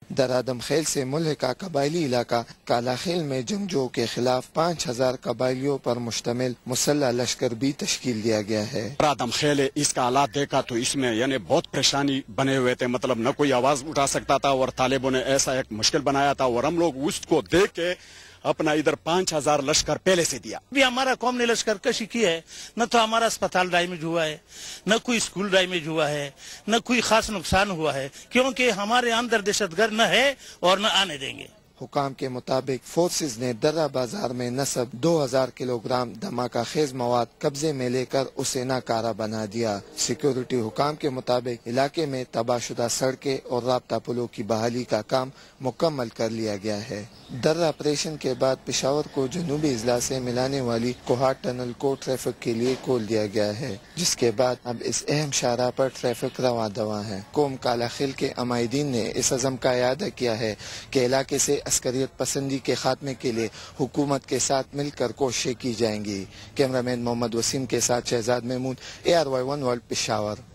در آدم خیل سے ملحقہ قبائلی علاقہ کالا خیل میں جنگجوؤں کے خلاف 5000 قبائلیوں پر مشتمل مسلح لشکر بھی تشکیل دیا گیا ہے۔ آدم خیل اس کا حالات دیکھا تو اس میں یعنی بہت پریشانی بنے ہوئے تھے، مطلب نہ کوئی آواز اٹھا سکتا تھا اور طالبوں نے ایسا ایک مشکل بنایا تھا اور ہم لوگ اس کو دیکھ کے اپنا ادھر 5000 لشکر پہلے سے دیا۔ بھی ہمارا قوم نے لشکر کشی کی ہے، نہ تو ہمارا اسپتال ڈیمیج ہوا ہے، نہ کوئی اسکول ڈیمیج ہوا ہے، نہ کوئی خاص نقصان ہوا ہے، کیونکہ ہمارے اندر دہشت گرد نہ ہے اور نہ آنے دیں گے۔ حکام کے مطابق فورسز نے درہ بازار میں نصب 2000 کلو گرام دھماکہ خیز مواد قبضے میں لے کر اسے ناکارہ بنا دیا۔ سیکیورٹی حکام کے مطابق علاقے میں تباہ شدہ سڑکیں اور رابطہ پلوں کی بحالی کا کام مکمل کر لیا گیا ہے۔ درہ آپریشن کے بعد پشاور کو جنوبی اضلاع سے ملانے والی کوہاٹ ٹنل کو ٹریفک کے لیے کھول دیا گیا ہے، جس کے بعد اب اس اہم شاہراہ پر ٹریفک رواں دواں ہے۔ قوم کالا خیل کے عمائدین نے اس عزم کا اعادہ کیا ہے کہ علاقے سے عسکریت پسندی کے خاتمے کے لیے حکومت کے ساتھ مل کر کوششیں کی جائیں گی۔ کیمرہ مین محمد وسیم کے ساتھ شہزاد محمود، ARY1 ورلڈ، پشاور۔